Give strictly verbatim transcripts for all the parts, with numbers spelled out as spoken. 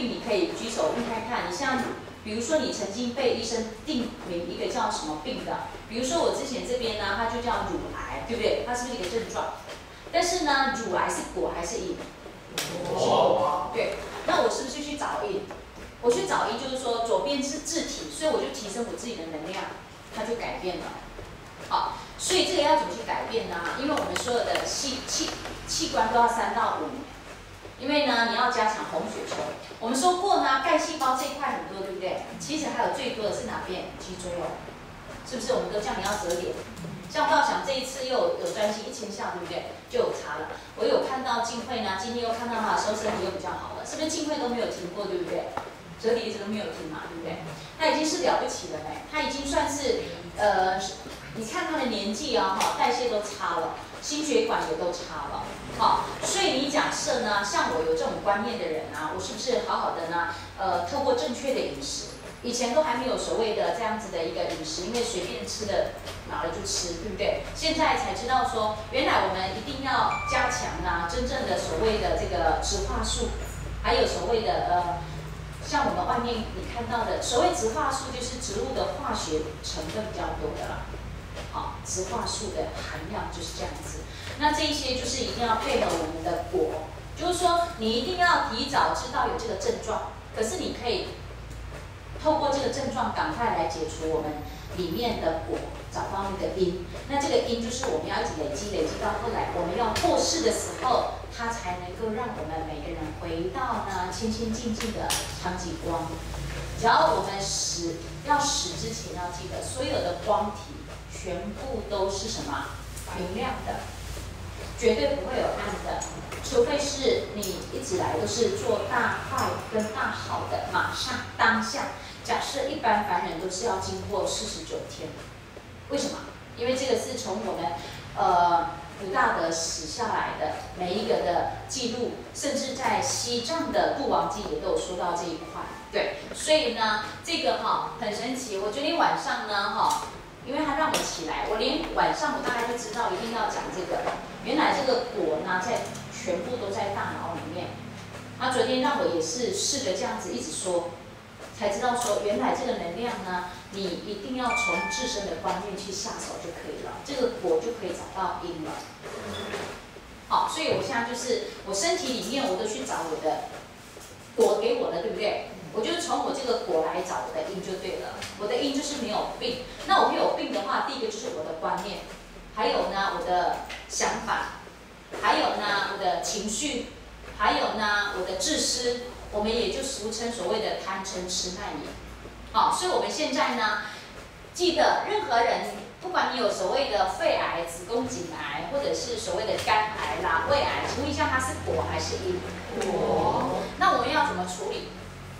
病你可以举手问看看。你像，比如说你曾经被医生定名一个叫什么病的，比如说我之前这边呢，它就叫乳癌，对不对？它是不是一个症状？但是呢，乳癌是果还是因？果。对，那我是不是去找因？我去找因，就是说左边是自体，所以我就提升我自己的能量，它就改变了。好，所以这个要怎么去改变呢？因为我们所有的器器器官都要三到五年。因为呢，你要加强红血球。我们说过呢，干细胞这一块很多，对不对？其实还有最多的是哪边？脊椎哦，是不是？我们都叫你要折脸。像道想这一次又有有专心一千项，对不对？就有差了。我有看到静慧呢，今天又看到他的时候，身体又比较好了，是不是？静慧都没有停过，对不对？折叠一直都没有停嘛，对不对？他已经是了不起了呢，他已经算是呃，你看他的年纪啊，哈，代谢都差了。心血管也都差了，好，所以你假设呢，像我有这种观念的人啊，我是不是好好的呢？呃，透过正确的饮食，以前都还没有所谓的这样子的一个饮食，因为随便吃的拿了就吃，对不对？现在才知道说，原来我们一定要加强啊，真正的所谓的这个植化素，还有所谓的呃，像我们外面你看到的所谓植化素，就是植物的化学成分比较多的啦。好，植化素的含量就是这样子。那这一些就是一定要配合我们的果，就是说你一定要提早知道有这个症状，可是你可以透过这个症状赶快来解除我们里面的果，找到那个因。那这个因就是我们要一直累积，累积到后来我们要过世的时候，它才能够让我们每个人回到呢清清净净的长极光。只要我们死要死之前要记得，所有的光体。全部都是什么？明亮的，绝对不会有暗的，除非是你一直来都是做大坏跟大好的，马上当下。假设一般凡人都是要经过四十九天，为什么？因为这个是从我们呃古大德史下来的每一个的记录，甚至在西藏的度王记也都有说到这一块。对，所以呢，这个哈很神奇。我昨天晚上呢哈。因为他让我起来，我连晚上我大概就知道一定要讲这个。原来这个果呢，在全部都在大脑里面。他昨天让我也是试着这样子一直说，才知道说原来这个能量呢，你一定要从自身的观念去下手就可以了，这个果就可以找到因了。好，所以我现在就是我身体里面我都去找我的果给我的，对不对？我就是从我这个果来找我的因就对了，我的因就是没有病。那我没有病的话，第一个就是我的观念，还有呢我的想法，还有呢我的情绪，还有呢我的自私，我们也就俗称所谓的贪嗔痴慢疑。好，所以我们现在呢，记得任何人，不管你有所谓的肺癌、子宫颈癌，或者是所谓的肝癌啦、胃癌，请问一下它是果还是因？果。那我们要怎么处理？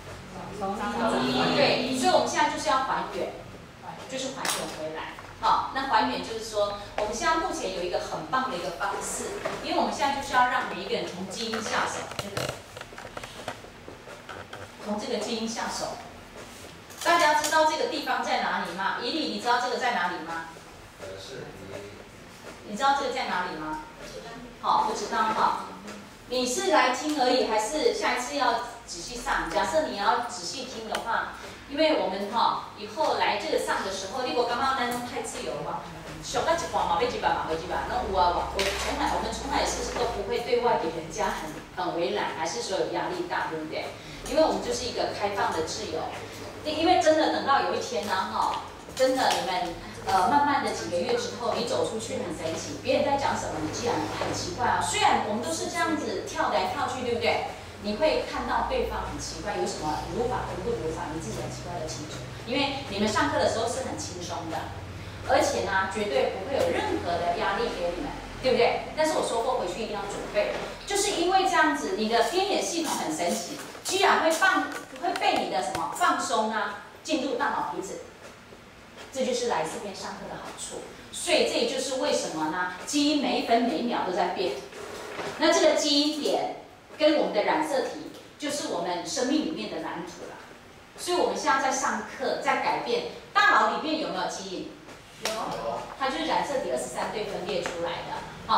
对，所以我们现在就是要还原，就是还原回来。好，那还原就是说，我们现在目前有一个很棒的一个方式，因为我们现在就是要让每一个人从基因下手，这个从这个基因下手。大家知道这个地方在哪里吗？怡礼，你知道这个在哪里吗？ 呃，是。 你知道这个在哪里吗？好，不知道哈。你是来听而已，还是下一次要仔细上？假设你要仔细听的话，因为我们哈以后来这个上的时候，你我刚刚那种太自由了吧？小到一半嘛，被几百嘛，被几百，那有啊，我从来我们从来是不是都不会对外给人家很很为难，还是说有压力大，对不对？因为我们就是一个开放的自由。因为真的等到有一天呢，哈，真的你们呃慢慢的几个月之后，你走出去很神奇，别人在讲什么，你既然很奇怪啊。虽然我们都是这样子跳来跳去，对不对？你会看到对方很奇怪，有什么如法不如法，你自己很奇怪的清楚。因为你们上课的时候是很轻松的，而且呢，绝对不会有任何的压力给你们，对不对？但是我说过，回去一定要准备，就是因为这样子，你的边缘系统很神奇，居然会放会被你的什么放松啊，进入大脑皮质。这就是来这边上课的好处。所以这也就是为什么呢？基因每一分每一秒都在变。那这个基因点跟我们的染色体，就是我们生命里面的蓝图了。所以我们现在在上课，在改变大脑里面有没有基因？有。它就是染色体二十三对分裂出来的。好，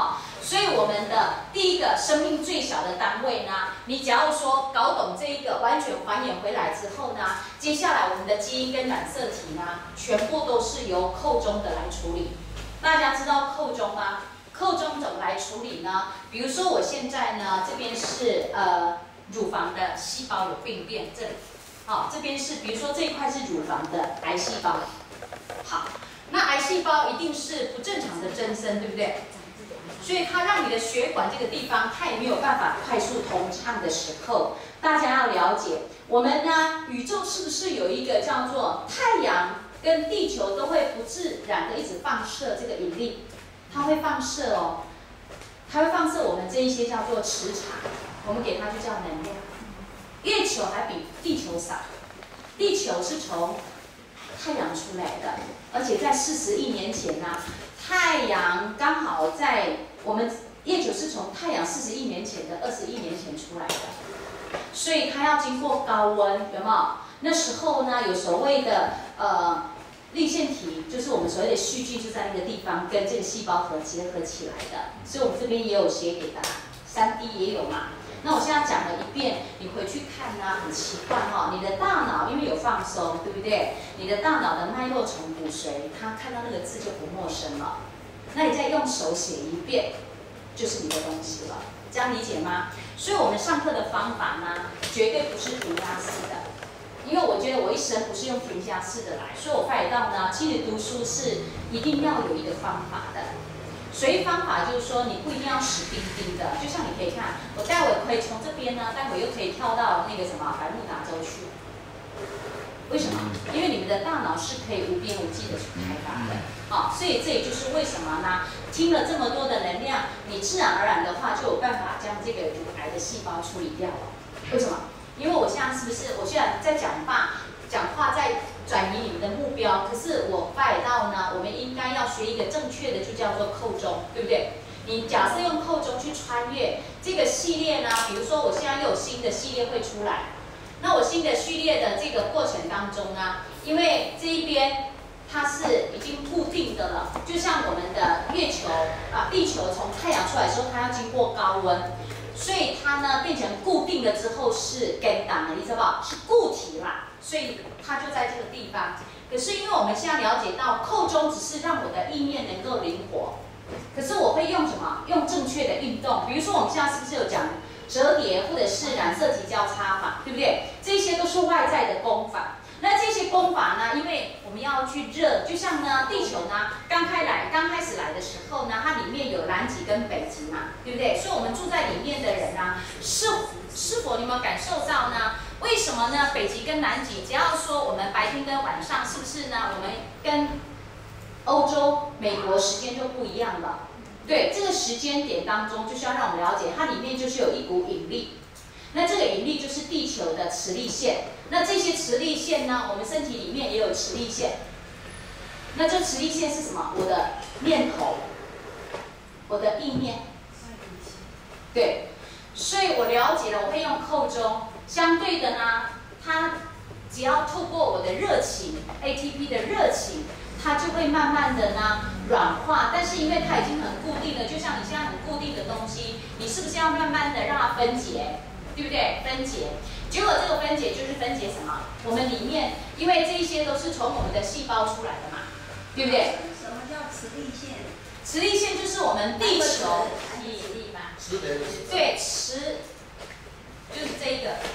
所以我们的第一个生命最小的单位呢，你只要说搞懂这一个，完全还原回来之后呢，接下来我们的基因跟染色体呢，全部都是由扣中的来处理。大家知道扣中吗？扣中怎么来处理呢？比如说我现在呢，这边是呃乳房的细胞有病变，这里，好，这边是比如说这一块是乳房的癌细胞，好，那癌细胞一定是不正常的增生，对不对？所以它让你的血管这个地方，它也没有办法快速通畅的时候，大家要了解，我们呢，宇宙是不是有一个叫做太阳跟地球都会不自然的一直放射这个引力，它会放射哦，它会放射我们这一些叫做磁场，我们给它就叫能量。月球还比地球少，地球是从太阳出来的，而且在四十亿年前呢、啊，太阳刚好在我们月球是从太阳四十亿年前的二十亿年前出来的，所以它要经过高温，有没有？那时候呢，有所谓的呃粒线体，就是我们所谓的细菌就在那个地方跟这个细胞核结合起来的，所以我们这边也有写给大家，三 D 也有嘛。那我现在讲了一遍，你回去看呢、啊，很奇怪哈、哦，你的大脑因为有放松，对不对？你的大脑的脉络从骨髓，它看到那个字就不陌生了。那你再用手写一遍，就是你的东西了，这样理解吗？所以我们上课的方法呢，绝对不是填鸭式的，因为我觉得我一生不是用填鸭式的来，所以我发觉到呢，其实读书是一定要有一个方法的。所以方法就是说，你不一定要死钉钉的，就像你可以看，我待会可以从这边呢，待会又可以跳到那个什么百慕达州去。为什么？因为你们的大脑是可以无边无际的去开发的，好、哦，所以这也就是为什么呢？听了这么多的能量，你自然而然的话就有办法将这个乳癌的细胞处理掉了。为什么？因为我现在是不是我现在在讲话，讲话在转移你们的目标，可是我发觉到呢，我们应该要学一个正确的，就叫做扣中，对不对？你假设用扣中去穿越这个系列呢，比如说我现在又有新的系列会出来。那我新的序列的这个过程当中呢，因为这一边它是已经固定的了，就像我们的月球啊，地球从太阳出来的时候，它要经过高温，所以它呢变成固定了之后是根档的，你知道不？是固体啦，所以它就在这个地方。可是因为我们现在了解到扣中只是让我的意念能够灵活，可是我会用什么？用正确的运动，比如说我们现在是不是有讲？折叠或者是染色体交叉法，对不对？这些都是外在的功法。那这些功法呢，因为我们要去热，就像呢地球呢刚开来刚开始来的时候呢，它里面有南极跟北极嘛，对不对？所以我们住在里面的人呢，是是否你有没有感受到呢？为什么呢？北极跟南极，只要说我们白天跟晚上，是不是呢？我们跟欧洲、美国时间就不一样了。对，这个时间点当中，就是要让我们了解，它里面就是有一股引力。那这个引力就是地球的磁力线。那这些磁力线呢，我们身体里面也有磁力线。那这磁力线是什么？我的念头，我的意念。对，所以我了解了，我会用扣中。相对的呢，它只要透过我的热情 ，A T P 的热情。它就会慢慢的呢软化，但是因为它已经很固定了，就像你现在很固定的东西，你是不是要慢慢的让它分解，对不对？分解，结果这个分解就是分解什么？我们里面，因为这些都是从我们的细胞出来的嘛，对不对？ 什么叫磁力线？ 磁力线就是我们地球引力嘛。 磁雷的。 对，磁就是这一个。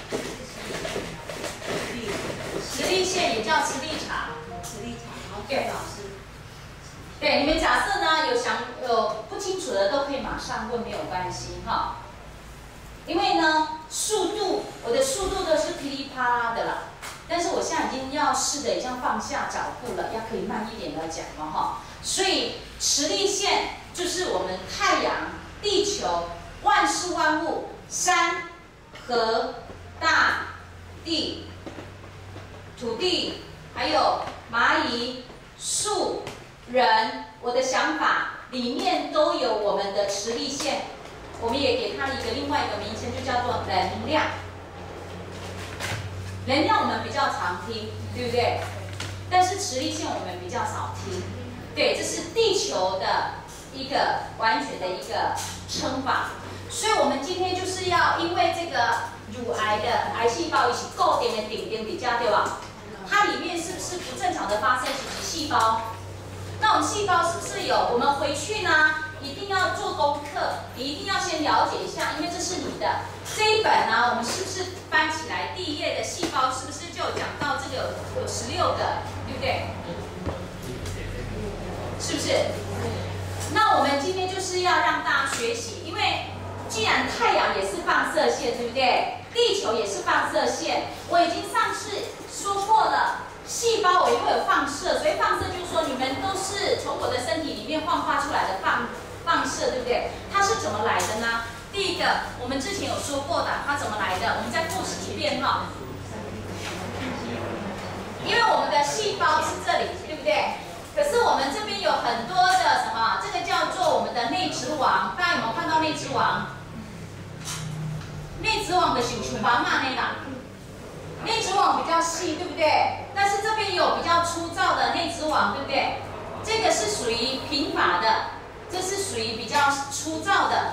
磁力线也叫磁力场。 磁力场。 对，老师。对，你们假设呢有想有不清楚的都可以马上问，没有关系哈。因为呢速度，我的速度都是噼里啪啦的啦，但是我现在已经要试着已经放下脚步了，要可以慢一点的讲了哈。所以磁力线就是我们太阳、地球、万事万物、山、河、大地、土地，还有蚂蚁。树、人，我的想法里面都有我们的磁力线，我们也给它一个另外一个名称，就叫做能量。能量我们比较常听，对不对？但是磁力线我们比较少听。对，这是地球的一个完全的一个称法。所以我们今天就是要因为这个乳癌的癌细胞一起固定的顶点比较，对吧？它里面是不是不正常的发生以及细胞？那我们细胞是不是有？我们回去呢，一定要做功课，你一定要先了解一下，因为这是你的这一本呢，我们是不是翻起来第一页的细胞是不是就讲到这个有十六个，对不对？是不是？那我们今天就是要让大家学习，因为既然太阳也是放射线，对不对？地球也是放射线，我已经上次说过了。细胞我也会有放射，所以放射就是说你们都是从我的身体里面焕发出来的放放射，对不对？它是怎么来的呢？第一个，我们之前有说过的，它怎么来的？我们再复习一遍哈。因为我们的细胞是这里，对不对？可是我们这边有很多的什么？这个叫做我们的内质网，大家有没有看到内质网？内质网的形球把嘛那个。内质网比较细，对不对？但是这边有比较粗糙的内质网，对不对？这个是属于贫乏的，这是属于比较粗糙的。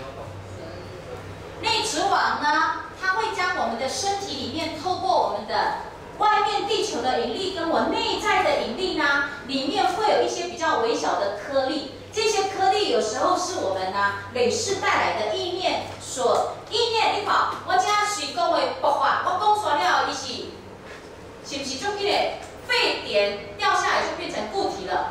内质网呢，它会将我们的身体里面透过我们的外面地球的引力跟我内在的引力呢，里面会有一些比较微小的颗粒。这些颗粒有时候是我们呢累世带来的意念所意念，你看，我这随讲的爆发，我讲出了伊是，是不是就迄个沸点掉下来就变成固体了？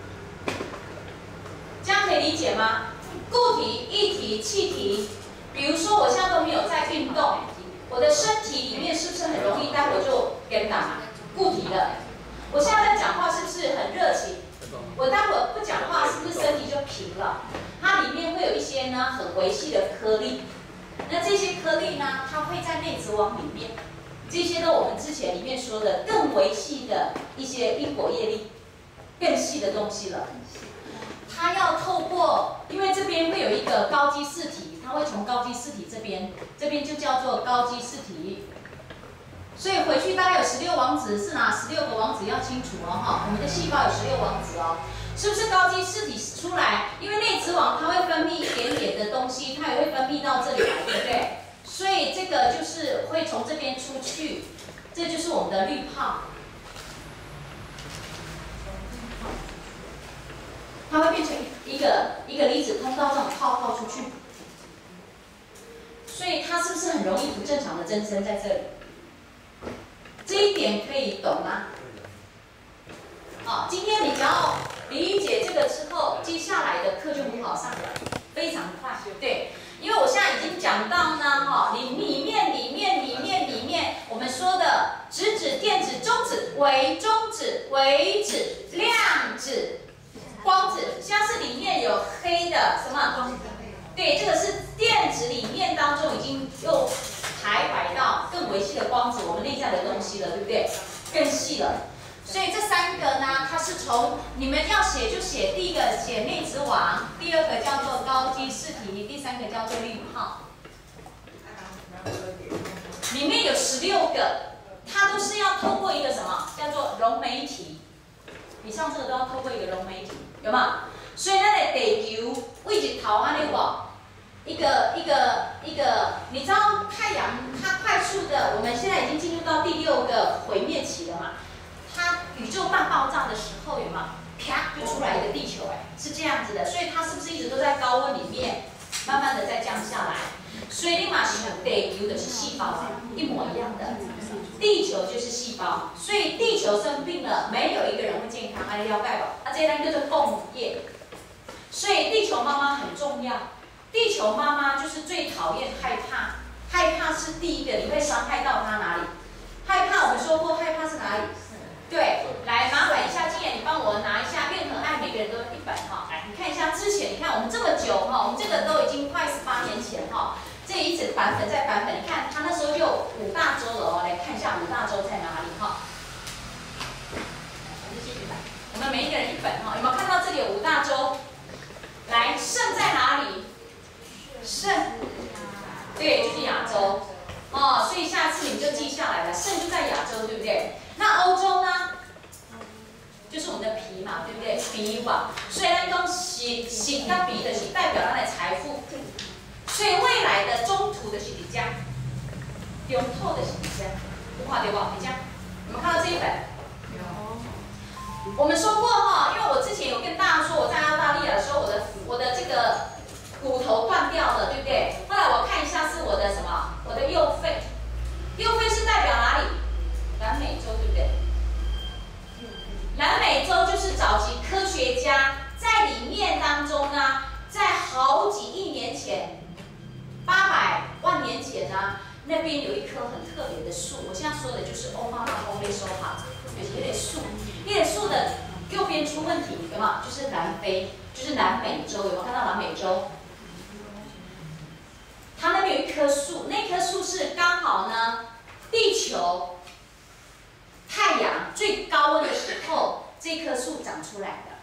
这样可以理解吗？固体、液体、气体，比如说我现在都没有在运动，我的身体里面是不是很容易待会就变大固体了？我现在在讲话是不是很热情？我待会儿不讲话，是不是身体就平了？它里面会有一些呢很微细的颗粒，那这些颗粒呢，它会在内质网里面。这些都我们之前里面说的更微细的一些因果业力，更细的东西了。它要透过，因为这边会有一个高基质体，它会从高基质体这边，这边就叫做高基质体。所以回去大概有十六网址，是哪十六个网址要清楚哦哈。我们的细胞有十六网址哦，是不是高基质体出来？因为内质网它会分泌一点点的东西，它也会分泌到这里来，对不对？所以这个就是会从这边出去，这就是我们的滤泡，它会变成一个一个离子通道这种泡泡出去，所以它是不是很容易不正常的增生在这里？这一点可以懂吗？好，今天你只要理解这个之后，接下来的课就很好上了，非常快，对。因为我现在已经讲到呢，哈，里里面里面里面里面，我们说的质子、电子、中子、微中子、微子、量子、光子，像是里面有黑的什么？对，这个是电子里面当中已经又抬摆到更微细的光子，我们内在的东西了，对不对？更细了。所以这三个呢，它是从你们要写就写，第一个写内质网，第二个叫做高基质体，第三个叫做滤泡。里面有十六个，它都是要透过一个什么叫做溶媒体。以上这个都要透过一个溶媒体，有吗？所以咱的地球为日头安尼无，一个一个一个，你知道太阳它快速的，我们现在已经进入到第六个毁灭期了嘛？它宇宙大爆炸的时候，有没有啪就出来一个地球？哎，是这样子的，所以它是不是一直都在高温里面，慢慢的在降下来？所以你马上地球的是细胞，一模一样的，地球就是细胞，所以地球生病了，没有一个人会健康，安尼了解吧？啊，这单叫做共业，所以地球妈妈很重要。地球妈妈就是最讨厌害怕，害怕是第一个，你会伤害到她哪里？害怕我们说过，害怕是哪里？对，来麻烦一下静妍，你帮我拿一下《恋和爱》，每个人都一本哈。来，你看一下之前，你看我们这么久哈，我们这个都已经快十八年前哈，这一直版本再版本，你看它那时候就五大洲了哦，来看一下五大洲在哪里哈。我们每一个人一本哈，有没有看到这里有五大洲？来，肾在哪里？肾，对，就是亚洲。哦，所以下次你就记下来了，肾就在亚洲，对不对？那欧洲呢，就是我们的脾嘛，对不对？脾网，所以咱讲是心甲鼻的是代表咱的财富，所以未来的中途的是伫遮，中途的是伫遮，有看到无？伫遮，有没有看到这一本？有。我们说过哈，因为我之前有跟大家说，我在澳大利亚的时候，我的我的这个骨头断掉了，对不对？后来我看一下是我的什么？我的右肺，右肺是代表哪里？南美洲，对不对？南美洲就是早期科学家在里面当中呢，在好几亿年前，八百万年前呢，那边有一棵很特别的树。我现在说的就是欧巴马欧贝收哈，就是那棵树，那棵树的右边出问题，有没有？就是南非，就是南美洲，有没有看到南美洲？它那边有一棵树，那棵树是刚好呢，地球。太阳最高温的时候，这棵树长出来的，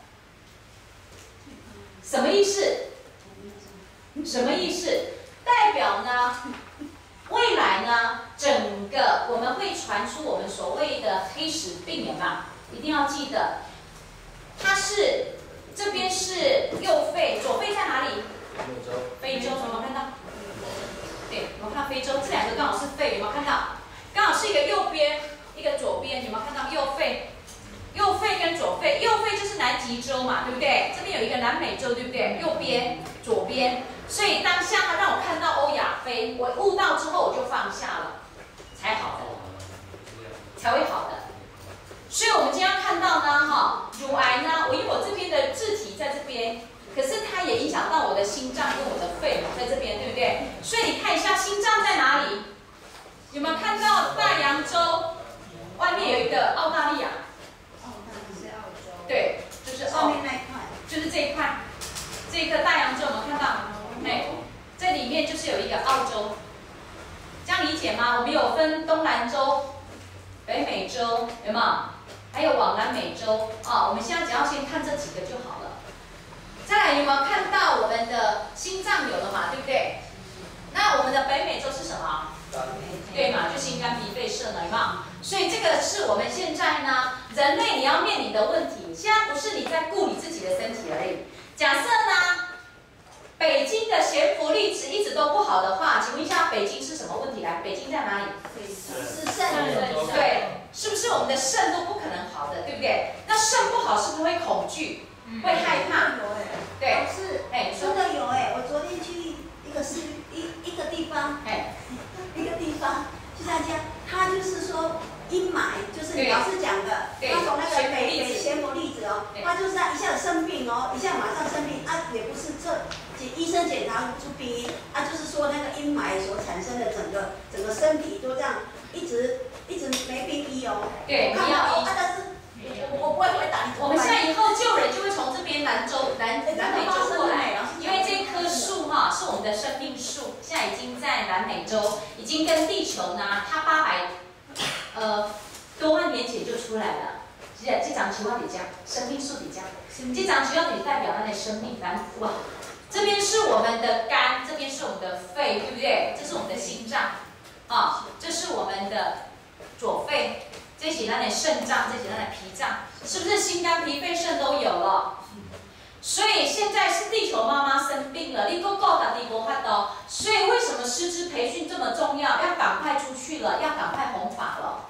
什么意思？什么意思？代表呢，未来呢，整个我们会传出我们所谓的黑死病，有没有？一定要记得，它是这边是右肺，左肺在哪里？非洲，有没有看到？对，有没有看到非洲？这两个刚好是肺，有没有看到？刚好是一个右边。一个左边，有没有看到右肺？右肺跟左肺，右肺就是南极洲嘛，对不对？这边有一个南美洲，对不对？右边、左边，所以当下他让我看到欧亚非，我悟到之后我就放下了，才好的，才会好的。所以我们今天要看到呢，哈，乳癌呢，我因为我这边的字体在这边，可是它也影响到我的心脏跟我的肺嘛，在这边，对不对？所以你看一下心脏在哪里？有没有看到大洋洲？外面有一个澳大利亚， 哦，那是澳洲。 对，就是上面那一块， 就是这一块，这一个大洋洲，有没有看到？哎，这里面就是有一个澳洲，这样理解吗？我们有分东南洲、北美洲，有没有？还有往南美洲啊。我们现在只要先看这几个就好了。再来，有没有看到我们的心脏有了嘛？对不对？那我们的北美洲是什么？对嘛，就心肝脾肺肾了，有没有？所以这个是我们现在呢，人类你要面临的问题。现在不是你在顾你自己的身体而已。假设呢，北京的悬浮粒子一直都不好的话，请问一下，北京是什么问题来？北京在哪里？ 是肾。 对，是不是我们的肾都不可能好的，对不对？那肾不好是不是会恐惧，会害怕？对， 是， 哎， 真的有哎，我昨天去一个是一一个地方， 哎， 一个地方去参加，他就是说阴霾，就是你老师讲的，他从那个北北悬浮粒子哦，他就是他一下子生病哦，一下马上生病啊，也不是这医生检查不出病因，啊，就是说那个阴霾所产生的整个整个身体都这样一直一直没病医哦， 对， 看到哦，但是我我不会回答你。 我们现在以后救人就会从这边南洲南南美洲过来，因为这棵树哈是我们的生命树，现在已经在南美洲，已经跟地球呢，它八百呃多万年前就出来了。这这张球要底下，生命树底下，这张球要底代表它的生命蓝哇。这边是我们的肝，这边是我们的肺，对不对？这是我们的心脏，啊，这是我们的左肺。这些咱的肾脏，这些咱的脾脏，是不是心肝脾肺肾都有了？所以现在是地球妈妈生病了，你够够的，你够看到。所以为什么师资培训这么重要？要赶快出去了，要赶快弘法了。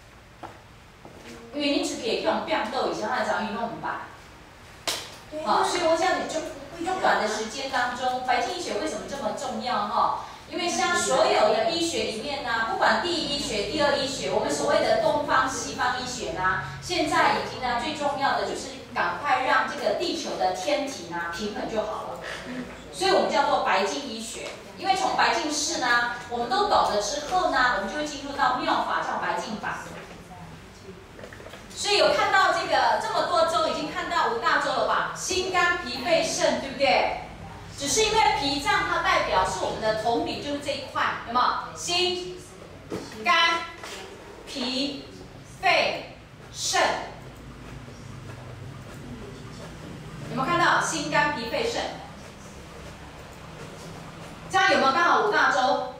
因为你自己也用变豆，以前那早已弄唔白。好，所以我想你就用短的时间当中，白金医学为什么这么重要？哈。因为像所有的医学里面呢，不管第一医学、第二医学，我们所谓的东方、西方医学呢，现在已经呢最重要的就是赶快让这个地球的天体呢平衡就好了。所以我们叫做白净医学。因为从白净式呢，我们都懂了之后呢，我们就会进入到妙法，叫白净法。所以有看到这个这么多州，已经看到五大洲了吧？心、肝、脾、肺、肾，对不对？只是因为脾脏它代表是我们的同理，就是这一块，有没有？心、肝、脾、肺、肾，有没有看到？心、肝、脾、肺、肾，这样有没有刚好五大洲？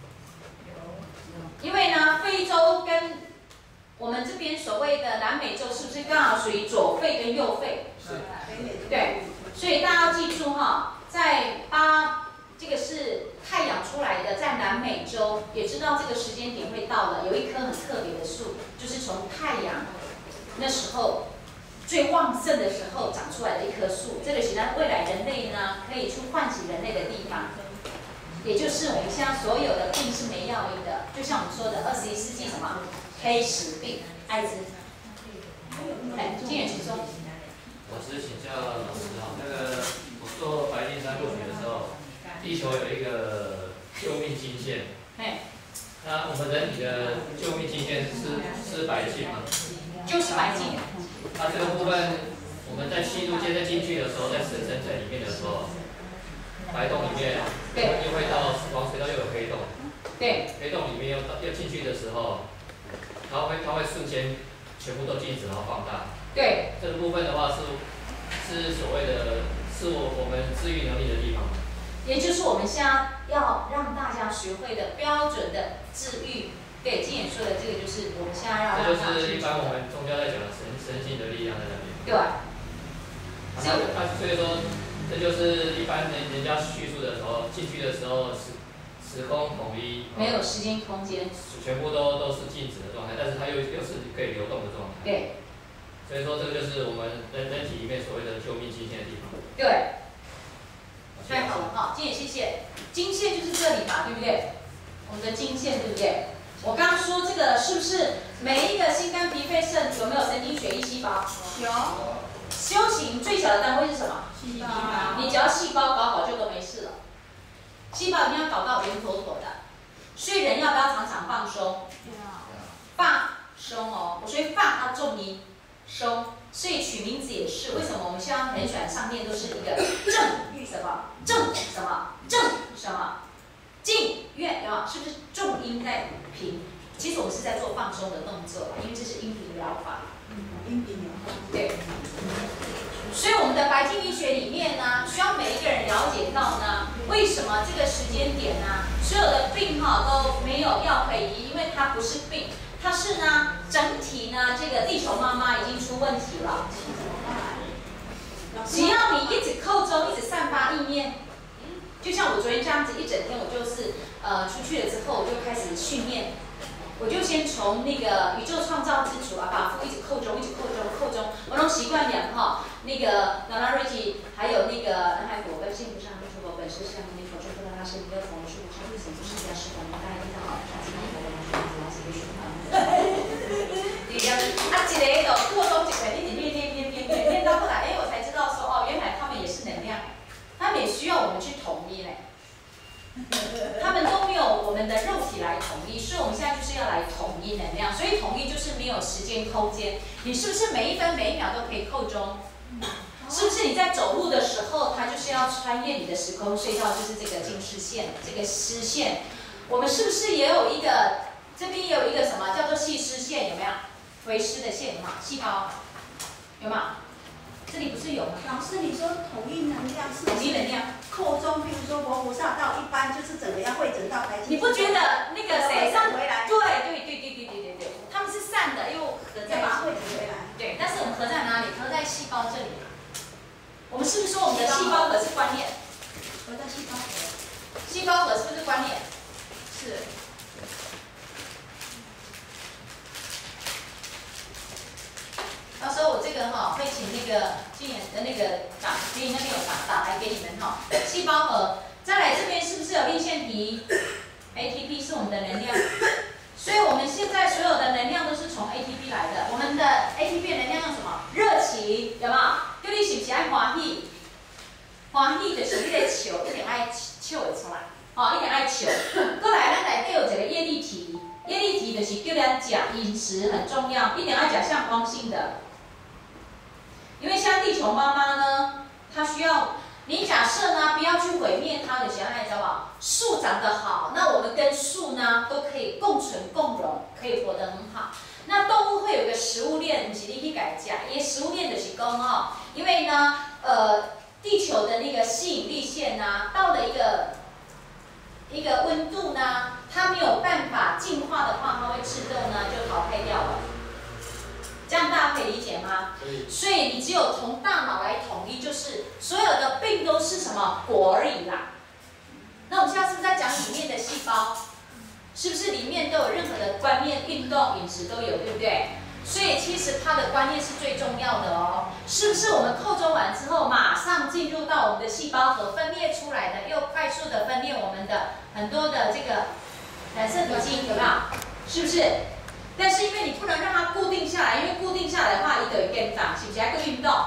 因为呢，非洲跟我们这边所谓的南美洲，是不是刚好属于左肺跟右肺？ 是。 对。 所以大家要记住哈，在八这个是太阳出来的，在南美洲也知道这个时间点会到了，有一棵很特别的树，就是从太阳那时候最旺盛的时候长出来的一棵树，这个是让未来人类呢可以去唤醒人类的地方。也就是我们现在所有的病是没药医的，就像我们说的二十一世纪什么黑死病、艾滋。哎，金远请说。 我只是请教老师哈，那个我做白令山录取的时候，地球有一个救命经线。 哎。 那我们人体的救命经线是是白净吗？ 就是白净。 那这个部分，我们在七度间在进去的时候，在神神阵里面的时候。白洞里面， 对， 又会到往水道又有黑洞， 对， 黑洞里面又又进去的时候，它会它会瞬间全部都静止，然后放大。 对， 这个部分的话是是所谓的，是我我们治愈能力的地方。 也就是我们现在要让大家学会的标准的治愈。对，金眼说的这个就是我们现在要让大家。 这就是一般我们宗教在讲的神神性的力量在那边。 对。 所以，他所以说。这就是一般人人家叙述的时候，进去的时候时时空统一， 没有时间空间， 全部都都是静止的状态，但是它又又是可以流动的状态。 对。 所以说这个就是我们人人体里面所谓的救命经线的地方。 对。太好了哈，金也谢谢。经线就是这里嘛，对不对？我们的经线对不对？我刚刚说这个是不是每一个心肝脾肺肾有没有神经血液细胞？ 有。 修行最小的单位是什么？ 细胞。 你只要细胞搞好就都没事了。细胞一定要搞到圆妥妥的。所以人要不要常常放松？放松哦。我所以放它重音，松。所以取名字也是，为什么我们现在很喜欢上面都是一个正什么正什么正什么静愿，有没有？是不是重音在平？其实我们是在做放松的动作，因为这是音频疗法。 音频疗法。 对。所以我们的白金医学里面呢，需要每一个人了解到呢，为什么这个时间点呢，所有的病哈都没有药可以医，因为它不是病，它是呢整体呢这个地球妈妈已经出问题了。只要你一直扣中，一直散发意念，就像我昨天这样子一整天，我就是呃出去了之后，我就开始训练。我就先从那个宇宙创造之主啊，把腹一直扣中，一直扣中，扣中。我拢习惯两哈，那个娜拉瑞吉，还有那个南海果跟幸福上面出口本身是让你否认不到他是一个从出口是神不是家是我们大家听到好，下次我们来说主要是个循环。对呀，啊，一个就扣中一个，一直练练练练练练到后来，哎，我才知道说哦，原来他们也是能量，他们也需要我们去统一嘞。他们都没有我们的肉体来统一，所以我们现在就是要来统一能量。所以统一就是没有时间空间，你是不是每一分每一秒都可以扣中？是不是你在走路的时候，它就是要穿越你的时空隧道，就是这个近视线、这个丝线。我们是不是也有一个这边也有一个什么叫做细丝线？有没有？回丝的线嘛，细胞有没有？这里不是有吗？ 老师，你说统一能量是统一能量扣中，譬如说佛菩萨道一般就是整个要汇整到白金。 你不觉得那个谁上回来？ 对对对对对对对对，他们是散的又合在一起。 汇整回来。 对，但是我们合在哪里？合在细胞这里。我们是不是说我们的细胞核是观念？ 合在细胞核。 细胞核是不是观念？ 是。 到时候我这个哈、哦、会请那个今年的那个打，给你那边有打打来给你们哈、哦。细胞核，再来这边是不是有粒线体 ？A T P 是我们的能量，所以我们现在所有的能量都是从 A T P 来的。我们的 A T P 的能量用什么？热情，有没有？对你是不是爱欢喜？欢喜就是你个笑，一定爱笑会出来，哦，一定爱笑。过来，咱内底有一个叶粒体，叶粒体就是叫咱食饮食很重要，一定要讲向光性的。因为像地球妈妈呢，她需要你假设呢，不要去毁灭它的小孩，知道吧？树长得好，那我们跟树呢都可以共存共荣，可以活得很好。那动物会有个食物链，不是你去改价，因为食物链就是讲哦，因为呢，呃，地球的那个吸引力线呢，到了一个一个温度呢，它没有办法进化的话，它会自动呢就淘汰掉了。这样大家可以理解吗？所以你只有从大脑来统一，就是所有的病都是什么果而已啦。那我们现在是不是在讲里面的细胞？是不是里面都有任何的观念、运动、饮食都有，对不对？所以其实它的观念是最重要的哦。是不是我们扣中完之后，马上进入到我们的细胞核分裂出来的，又快速的分裂我们的很多的这个染色体基因，有没有？是不是？但是因为你不能让它固定下来，因为固定下来的话，你就会变长，是不是？还会运动，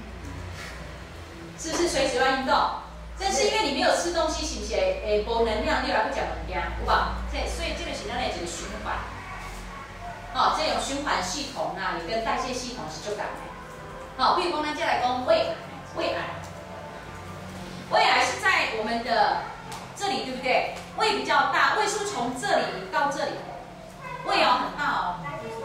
是不是随时要运动？但是因为你没有吃东西，是不是诶无能量，你又来不讲物件，有无？所以这个是咱的一个循环。哦，这种循环系统啊，也跟代谢系统是就感的。好、哦，比如说咱再来讲胃癌，胃癌，胃癌是在我们的这里，对不对？胃比较大，胃是不是从这里到这里？胃哦很大哦。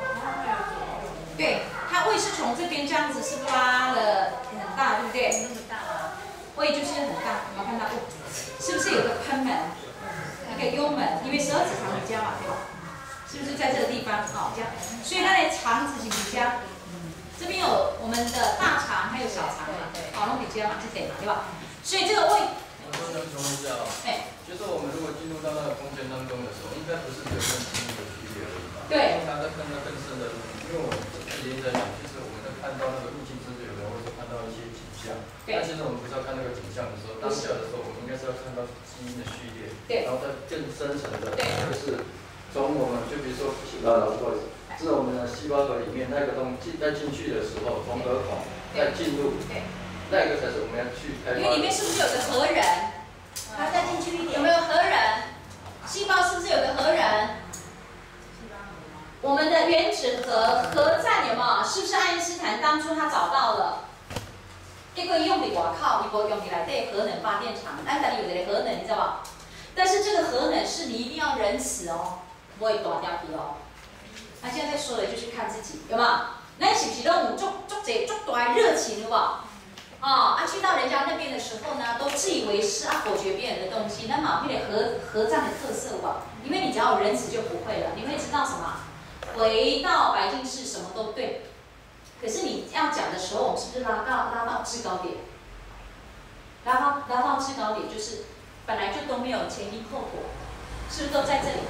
对，它胃是从这边这样子是拉了很大，对不对？那么大啊。胃就是很大，有没有看到？是不是有个贲门，一个幽门？因为十二指肠比较嘛，对吧？是不是在这个地方？好、哦，这样。所以它的肠子是比较，这边有我们的大肠，还有小肠嘛，好，弄比较嘛，这点嘛，对吧？所以这个胃。 我能请问一下哦， 哎， 就是我们如果进入到那个空间当中的时候，应该不是只有更亲密的区别而已吧？ 对。 它在看到更深的路，因为我们之前在讲，就是我们在看到那个入境之后，有人会看到一些景象，但其实我们不是要看那个景象的时候，当下的时候，我们应该是要看到基因的序列， 对， 然后再更深层的，就是从我们就比如说，啊，老师不好意思，是我们的细胞核里面那个东西在进去的时候，从核孔再进入，对，那个才是我们要去开发。因为里面是不是有个核仁？ 它再进去一点， 有没有核仁？细胞是不是有个核仁？我们的原子核核战有没有？是不是爱因斯坦当初他找到了？结果用伫外口，伊无用伫内底核能发电厂。咱家己有一个核能，你知道吧？但是这个核能是你一定要仁慈哦，不会断掉去哦。他、啊、现在在说的就是看自己，有没有？咱是不是都有足足侪足大热情，有无？哦，啊，去到人家那边的时候呢，都自以为是啊，否决别人的东西，那马屁的核核战的特色吧，因为你只要有仁慈就不会了，你会知道什么？回到白净室什么都对，可是你要讲的时候，我们是不是拉到拉到制高点？拉到拉到制高点，就是本来就都没有前因后果，是不是都在这里？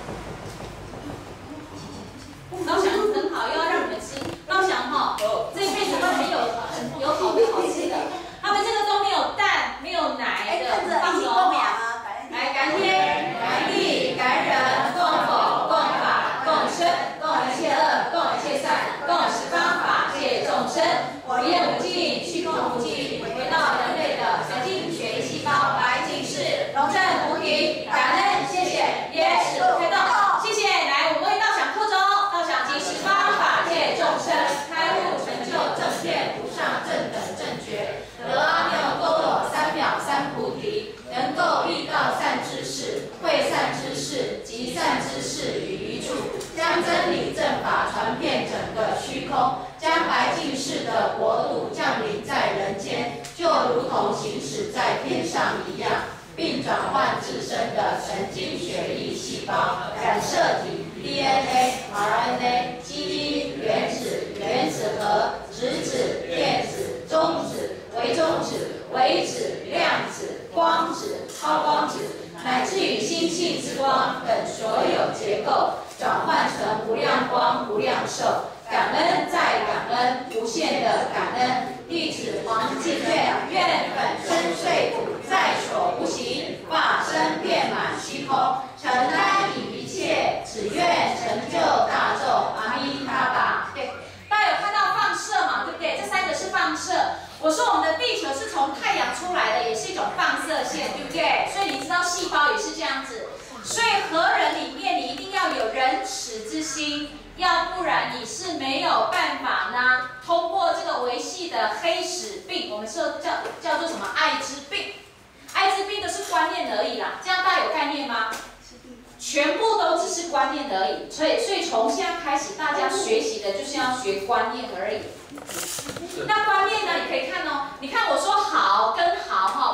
老想很好，又要让你们吃。老想哈，这一辈子会很有很有好的好吃的。他们这个都没有蛋，没有奶的，放松哈。来，感天、感地、感人，共否、共法、共生，共一切恶，共一切善，共十方法界众生。我业无尽，虚空无尽，回到人类的神经血液细胞白净室，龙正菩提，感恩，谢谢，耶使推动，谢谢。来，我们为道场扩中。十方法界众生开悟成就正见无上正等正觉，得阿耨多罗三藐三菩提，能够遇到善知识，会善知识及善知识与于处，将真理正法传遍整个虚空，将白净室的国土降临在人间，就如同行驶在天上一样，并转换自身的神经血液细胞、染色体。D N A、R N A、基因、原子、原子核、质子、电子、中子、微中子、微子、量子、光子、超光子，乃至于星系之光等所有结构，转换成无量光、无量寿。感恩再感恩，无限的感恩。弟子黄敬愿，愿本身碎土，在所不行，法身遍满虚空，承担以一切，只愿成就大众。阿弥陀佛。对，大家有看到放射嘛？对不对？这三个是放射。我说我们的地球是从太阳出来的，也是一种放射线，对不对？所以你知道细胞也是这样子。所以核仁里面你一定要有仁慈之心。要不然你是没有办法呢，通过这个维系的黑死病，我们说叫叫做什么艾滋病，艾滋病都是观念而已啦，这样大家有概念吗？全部都只是观念而已，所以所以从现在开始，大家学习的就是要学观念而已。那观念呢，你可以看哦，你看我说好跟好哈，